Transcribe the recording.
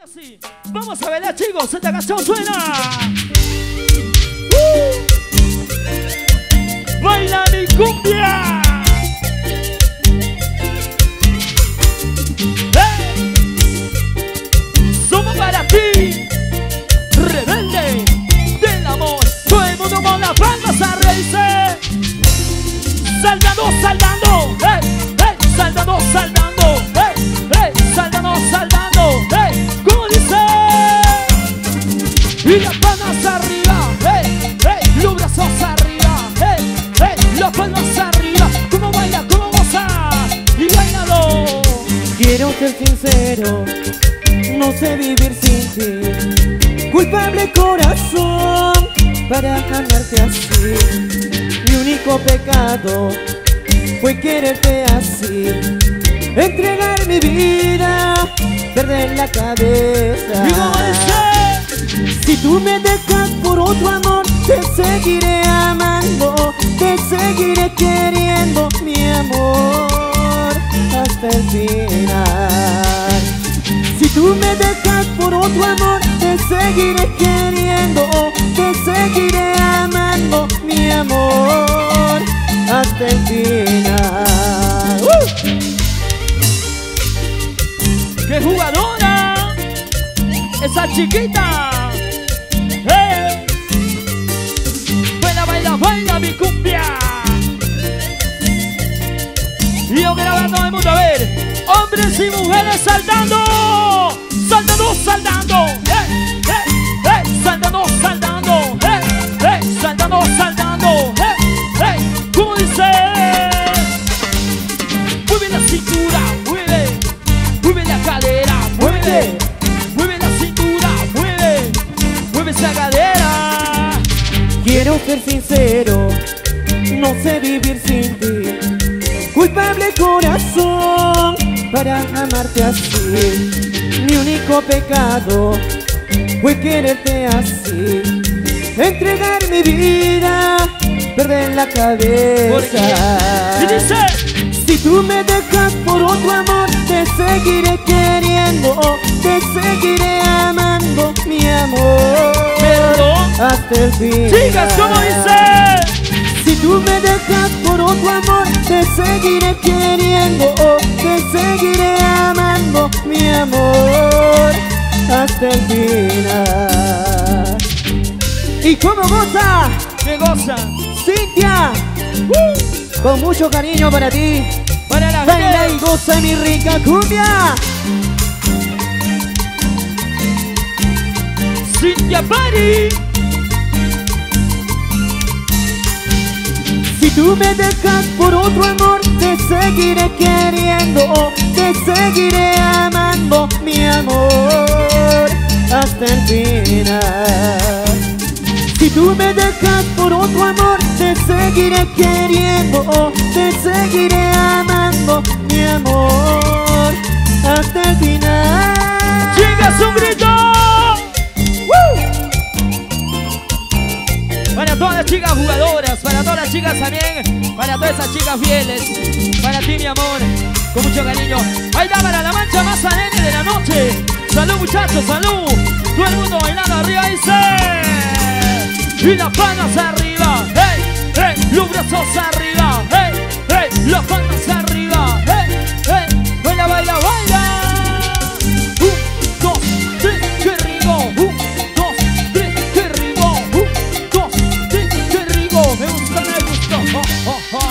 Sí. Vamos a bailar, chicos, esta canción suena. Baila mi cumbia. ¡Hey! Somos para ti, rebelde del amor. Todo el mundo con las palmas a reírse. Saltando, saltando, hey, hey, saltando, saltando, hey, hey, saltando, saltando, hey. ¿Cómo dice? Y las palmas arriba, hey, hey, los brazos arriba, hey, hey, las palmas arriba. ¿Cómo baila? ¿Cómo goza? Y bailalo. Quiero ser sincero, no sé vivir sin ti. Culpable corazón para amarte así. Mi único pecado fue quererte así. Entregar mi vida, perder la cabeza. ¿Y cómo dice? Si tú me dejas por otro amor, te seguiré amando, te seguiré queriendo, mi amor, hasta el final. Si tú me dejas por otro amor, te seguiré queriendo, te seguiré amando, mi amor, hasta el final. ¡Qué jugadora! ¡Esa chiquita! ¡Hey! Baila, baila, baila mi cumbia. Y yo quiero ver a todo el mundo, a ver. Hombres y mujeres saltando. Saltando, saltando. ¡Hey! ¡Hey! ¡Hey! Saltando, saltando. ¡Hey! ¡Hey! Saltando, saltando. ¡Hey! ¡Hey! ¿Cómo dice? Mueve la cintura, mueve. Mueve la cadera, mueve. Mueve la cintura, mueve. Mueve esa cadera. Quiero ser sincero, no sé vivir sin ti. Culpable corazón para amarte así. Mi único pecado fue quererte así. Entregar mi vida, perder la cabeza. Y dice: si tú me dejas por otro amor, te seguiré queriendo, te seguiré amando, mi amor, perdón. hasta el final. Chicas, ¿cómo dice? Si tú me dejas por otro amor, te seguiré queriendo, te seguiré amando, mi amor, hasta el final. ¿Y cómo goza? ¿Qué goza? Cintia, con mucho cariño para ti. Para la Baila y gente. goza mi rica cumbia. Cintia Party. Si tú me dejas por otro amor, te seguiré queriendo, te seguiré amando, mi amor, hasta el final. Si tú me dejas por otro amor, te seguiré queriendo, te seguiré amando, mi amor, hasta el final. Chicas, un grito. Para todas las chicas jugadoras, para todas las chicas también, para todas esas chicas fieles, para ti, mi amor, con mucho cariño. Ahí está, para la mancha más alegre de la noche. Salud, muchachos, salud. Todo el mundo bailando arriba, dice. Y las palmas arriba, hey, hey, los brazos arriba, hey, hey, las palmas arriba, hey, hey, baila, baila, baila. 1, 2, 3, qué rico. 1, 2, 3, qué rico. 1, 2, 3, qué rico. Me gusta, me gusta.